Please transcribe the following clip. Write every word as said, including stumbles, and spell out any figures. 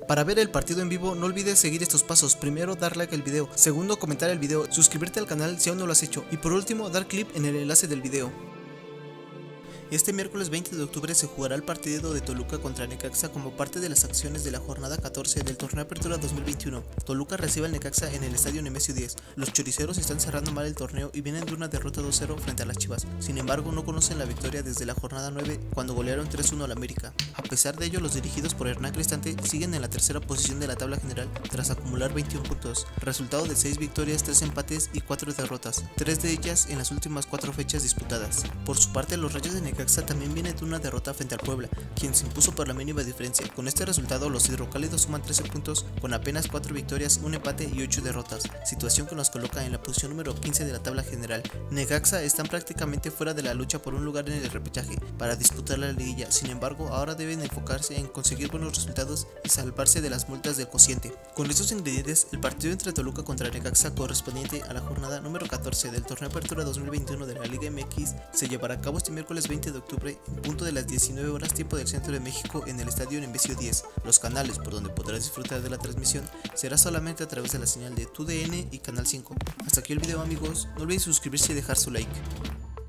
Para ver el partido en vivo no olvides seguir estos pasos. Primero, dar like al video. Segundo, comentar el video. Suscribirte al canal si aún no lo has hecho. Y por último, dar clic en el enlace del video. Este miércoles veinte de octubre se jugará el partido de Toluca contra Necaxa como parte de las acciones de la jornada catorce del Torneo Apertura dos mil veintiuno. Toluca recibe al Necaxa en el estadio Nemesio diez. Los choriceros están cerrando mal el torneo y vienen de una derrota dos cero frente a las Chivas. Sin embargo, no conocen la victoria desde la jornada nueve cuando golearon tres uno al América. A pesar de ello, los dirigidos por Hernán Cristante siguen en la tercera posición de la tabla general tras acumular veintiún puntos, resultado de seis victorias, tres empates y cuatro derrotas, tres de ellas en las últimas cuatro fechas disputadas. Por su parte, los Rayos de Necaxa Necaxa también viene de una derrota frente al Puebla, quien se impuso por la mínima diferencia. Con este resultado, los hidrocálidos suman trece puntos con apenas cuatro victorias, un empate y ocho derrotas, situación que nos coloca en la posición número quince de la tabla general. Necaxa están prácticamente fuera de la lucha por un lugar en el repechaje para disputar la liguilla. Sin embargo, ahora deben enfocarse en conseguir buenos resultados y salvarse de las multas del cociente. Con estos ingredientes, el partido entre Toluca contra Necaxa correspondiente a la jornada número catorce del Torneo Apertura dos mil veintiuno de la Liga M X se llevará a cabo este miércoles veinte de octubre en punto de las diecinueve horas tiempo del centro de México en el estadio Nemesio diez. Los canales por donde podrás disfrutar de la transmisión será solamente a través de la señal de TUDN y Canal cinco. Hasta aquí el video, amigos, no olviden suscribirse y dejar su like.